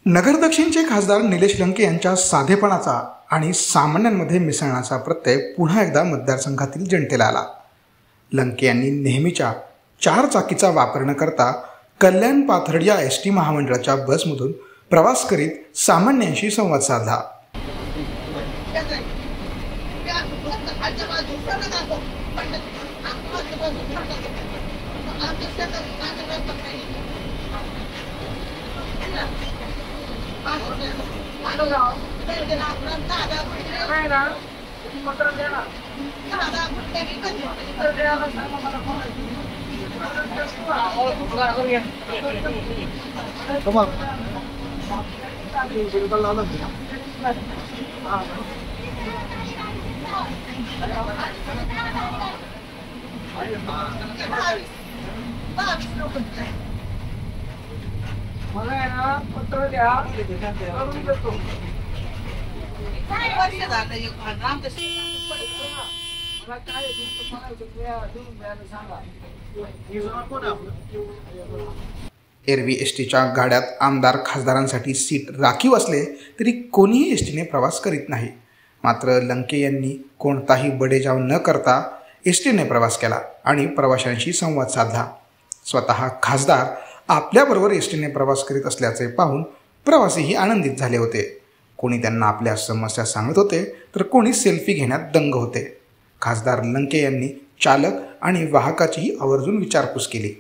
नगर दक्षिणचे खासदार निलेश लंके यांच्या साधेपणाचा आणि सामान्यांमध्ये मिसळण्याचा प्रत्यय पुन्हा एकदा मतदारसंघातील जनतेला आला। लंके यांनी नेहमीच्या 4 चाकीचा वापर न करता कल्याण पाथर्डी या एसटी महामंडळाच्या बसमधून प्रवास करीत सामान्यांशी संवाद साधला। एरवी एसटीच्या गाड्यात आमदार खासदारांसाठी सीट राखीव असले तरी कोणीही एसटीने प्रवास करीत नाही। मात्र लंके यांनी कोणताही बडेजाव न करता एसटीने प्रवास केला आणि प्रवाशांशी संवाद साधला। स्वतः खासदार आपल्याबरोबर एसटीने प्रवास करीत असल्याचे पाहून प्रवासीही आनंदित झाले होते। कोणी त्यांना आपल्या समस्या सांगत होते तर कोणी सेल्फी घेण्यात दंग होते। खासदार लंके यांनी चालक आणि वाहकाचीही आवर्जून विचारपूस केली।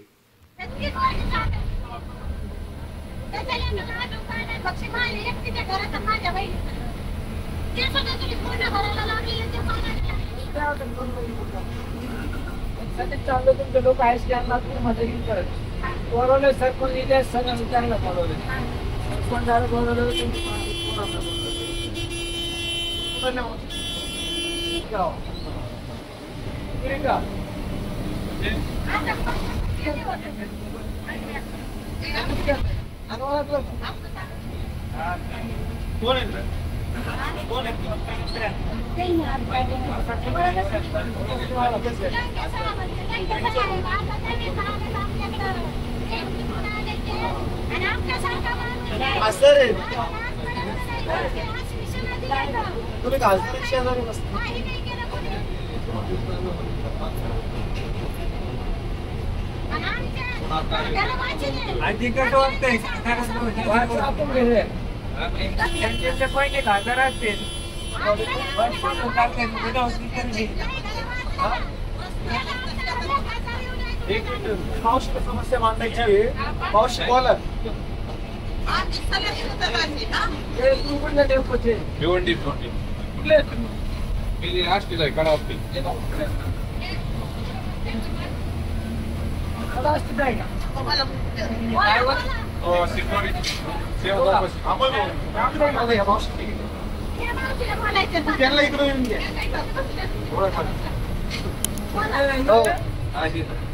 समस्या मांडायची आहे पाऊस बोला त्यांना इकडून